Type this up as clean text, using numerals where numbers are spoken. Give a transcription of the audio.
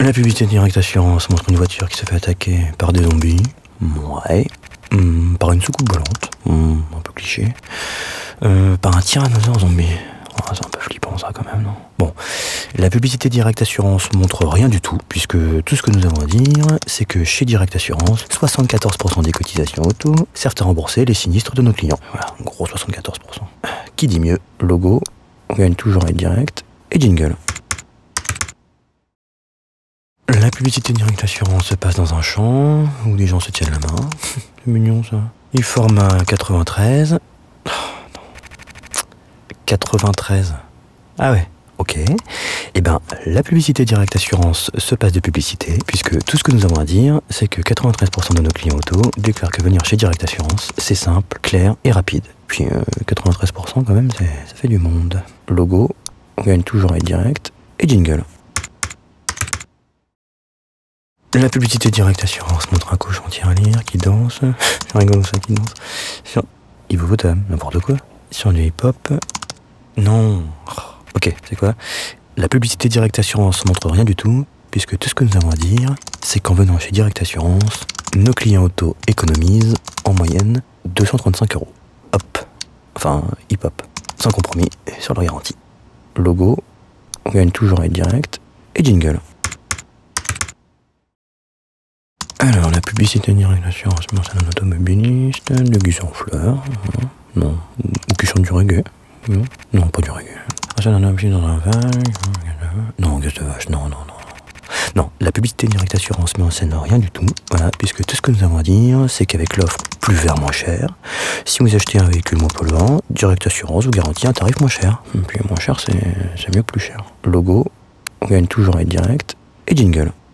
La publicité de Direct Assurance montre une voiture qui se fait attaquer par des zombies. Ouais. Par une soucoupe volante. Un peu cliché. Par un tyrannosaure zombie. Oh, c'est un peu flippant ça quand même, non? Bon, la publicité Direct Assurance montre rien du tout, puisque tout ce que nous avons à dire, c'est que chez Direct Assurance, 74% des cotisations auto servent à rembourser les sinistres de nos clients. Voilà, en gros 74%. Qui dit mieux? Logo, on gagne toujours avec Direct, et jingle. La publicité Direct Assurance se passe dans un champ, où les gens se tiennent la main. C'est mignon ça. Ils forment un 93. 93. Ah ouais, ok. Eh ben, la publicité Direct Assurance se passe de publicité, puisque tout ce que nous avons à dire, c'est que 93% de nos clients auto déclarent que venir chez Direct Assurance, c'est simple, clair et rapide. Puis 93% quand même, ça fait du monde. Logo, on gagne toujours avec Direct, et jingle. La publicité Direct Assurance montre un cochon tirelire qui danse. C'est rigolo ça, qui danse. Sur hippopotame, n'importe quoi. Sur du hip-hop. Non. Ok, c'est quoi? La publicité Direct Assurance montre rien du tout, puisque tout ce que nous avons à dire, c'est qu'en venant chez Direct Assurance, nos clients auto économisent en moyenne 235 €. Hop. Enfin, hip-hop. Sans compromis, sur leur garantie. Logo, on gagne toujours avec Direct, et jingle. Alors, la publicité Direct Assurance mentionne un automobiliste, déguisé en fleurs. Non. Ou qui chante du reggae. Non, pas du reggae. Un homme dans un vague. Non, gueule de vache, non. Non, la publicité Direct Assurance met en scène rien du tout. Voilà, puisque tout ce que nous avons à dire, c'est qu'avec l'offre plus vert moins cher, si vous achetez un véhicule moins polluant, Direct Assurance vous garantit un tarif moins cher. Et puis moins cher, c'est mieux que plus cher. Logo, on gagne toujours avec Direct, et jingle.